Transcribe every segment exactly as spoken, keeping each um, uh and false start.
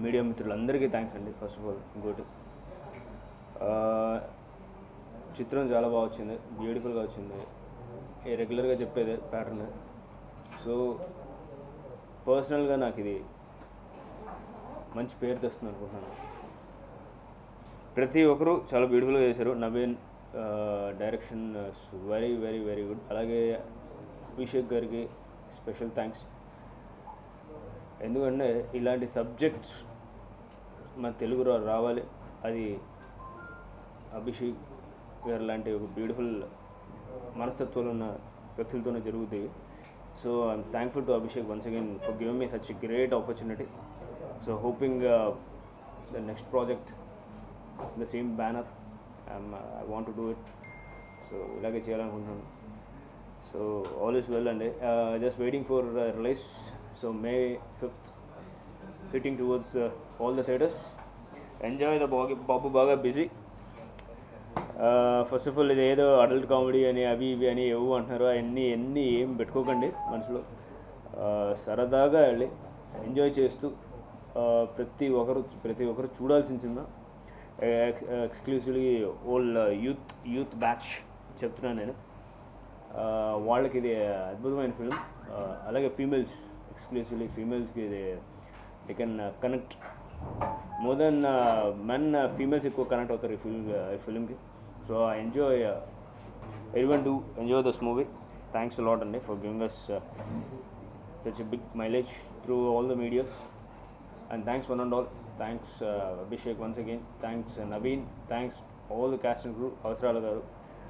Media మిత్రులందరికీ thanks అండి. First of all ఇంకోటి చిత్రం చాలా బాగా వచ్చింది, బ్యూటిఫుల్గా వచ్చింది. రెగ్యులర్గా చెప్పేదే ప్యాటర్న్. సో పర్సనల్గా నాకు ఇది మంచి పేరు తెస్తుంది అనుకుంటున్నాను. ప్రతి ఒక్కరూ చాలా బ్యూటిఫుల్గా చేశారు. Naveen direction very very very good. అలాగే అభిషేక్ గారికి స్పెషల్ థ్యాంక్స్. ఎందుకంటే ఇలాంటి సబ్జెక్ట్స్ మన తెలుగులో రావాలి, అది అభిషేక్ గారు లాంటి ఒక బ్యూటిఫుల్ మనస్తత్వాలు ఉన్న వ్యక్తులతోనే జరుగుతాయి. So I'm thankful to Abhishek once again for giving me such great opportunity. So hoping the next project the same banner I want to do it. So ఇలాగే చేయాలనుకుంటున్నాను. సో ఆల్ ఈస్ వెల్ అండి. Just waiting for release. So may fifth hitting towards uh, all the theatres. Enjoy the Babu Baga Busy. First of all ఇది ఏదో adult comedy అని అవి ఇవి అని ఏవో అంటున్నారు. అవన్నీ ఎన్ని ఏం పెట్టుకోకండి మనసులో. సరదాగా వెళ్ళి ఎంజాయ్ చేస్తూ ప్రతి ఒక్కరు ప్రతి ఒక్కరు చూడాల్సిన సినిమా. Exclusively old youth youth batch చెప్తున్నాను నేను. వాళ్ళకి ఇది అద్భుతమైన ఫిల్మ్. అలాగే ఫీమేల్స్, ఎక్స్క్లూసివ్లీ ఫీమేల్స్కి ఇది they can uh, connect more than uh, men. uh, females ఎక్కువ కనెక్ట్ అవుతారు ఈ ఫిల్మ్ ఈ ఫిల్మ్కి. So I enjoy, everyone do enjoy this movie. Thanks a lot అండి for giving us uh, such a big mileage through all the medias, and thanks one and all. Thanks uh, Abhishek once again. Thanks uh, Naveen. Thanks all the cast and crew. అవసరాల గారు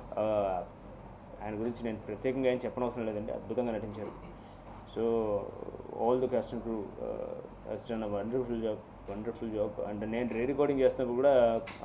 ఆయన గురించి నేను ప్రత్యేకంగా ఏం చెప్పనవసరం లేదండి, అద్భుతంగా నటించారు. So all the cast and crew uh, has done a wonderful job, wonderful job. And నేను రీ రికార్డింగ్ చేస్తున్నప్పుడు కూడా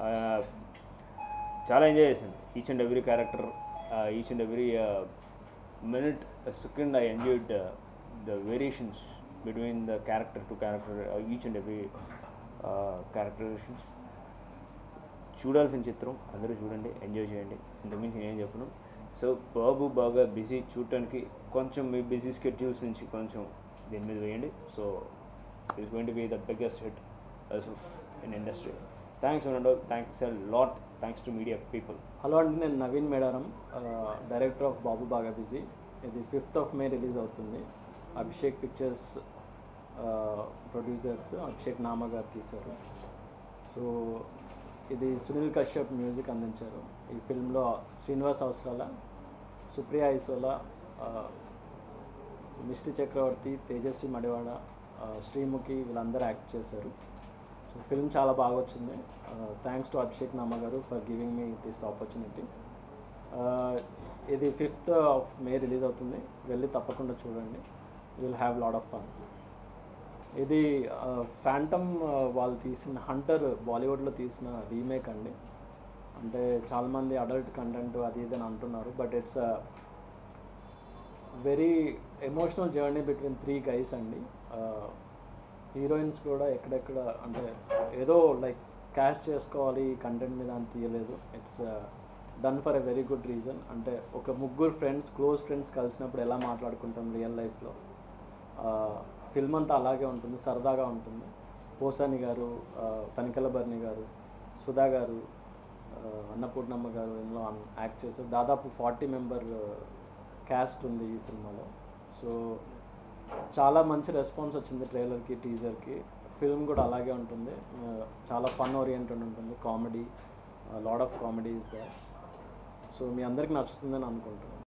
చాలా ఎంజాయ్ చేశాను. Each and every character, each and every minute second I enjoyed the variations between the character to character, each and every characterisations. చూడాల్సిన చిత్రం, అందరూ చూడండి, enjoy చేయండి. ఇంతకుమించి నేనేం చెప్పను. సో బాబు బాగా బిజీ చూడటానికి కొంచెం మీ బిజీ స్కెడ్యూల్స్ నుంచి కొంచెం దీని మీద వేయండి. So it's going to be the biggest hit in industry. Thanks and all. Thanks a lot. Thanks to media people. Hello అండి, నేను Naveen Medaram, director of Babu Baga busy. ఇది ఫిఫ్త్ ఆఫ్ మే రిలీజ్ అవుతుంది. అభిషేక్ పిక్చర్స్ ప్రొడ్యూసర్స్ అభిషేక్ నామా గారు తీశారు. సో ఇది Sunil Kashyap music అందించారు. ఈ ఫిల్మ్లో శ్రీనివాస్ అవసరాల, సుప్రియా ఐసోలా, మిష్టి చక్రవర్తి, తేజస్వి మడివాడ, శ్రీముఖి వీళ్ళందరూ యాక్ట్ చేశారు. సో ఫిల్మ్ చాలా బాగా వచ్చింది. థ్యాంక్స్ టు అభిషేక్ నామా గారు for giving me this opportunity. ఇది ఫిఫ్త్ ఆఫ్ మే రిలీజ్ అవుతుంది. వెళ్ళి తప్పకుండా చూడండి. You will have lot of fun. ఇది ఫ్యాంటమ్ వాళ్ళు తీసిన హంటర్ బాలీవుడ్లో తీసిన రీమేక్ అండి. అంటే చాలామంది అడల్ట్ కంటెంట్ అది ఇది అని అంటున్నారు, but it's a very emotional journey between three guys అండి. హీరోయిన్స్ కూడా ఎక్కడెక్కడ అంటే ఏదో లైక్ క్యాష్ చేసుకోవాలి ఈ కంటెంట్ మీద అని తీయలేదు. It's done for a very good reason. అంటే ఒక ముగ్గురు ఫ్రెండ్స్, క్లోజ్ ఫ్రెండ్స్ కలిసినప్పుడు ఎలా మాట్లాడుకుంటాం రియల్ లైఫ్లో, ఫిల్మ్ అంతా అలాగే ఉంటుంది, సరదాగా ఉంటుంది. పోసాని గారు, తనికెల బర్ని గారు, సుధా గారు, అన్నపూర్ణమ్మ గారు ఇందులో యాక్ట్ చేశారు. దాదాపు ఫార్టీ మెంబర్ క్యాస్ట్ ఉంది ఈ సినిమాలో. సో చాలా మంచి రెస్పాన్స్ వచ్చింది ట్రైలర్కి, టీజర్కి. ఫిల్మ్ కూడా అలాగే ఉంటుంది, చాలా ఫన్ ఓరియంటెడ్ ఉంటుంది, comedy, lot of comedy is there. So మీ అందరికి నచ్చుతుందని అనుకుంటున్నాను.